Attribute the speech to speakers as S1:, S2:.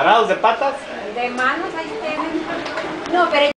S1: ¿Parados de patas?
S2: De manos ahí tienen. No, pero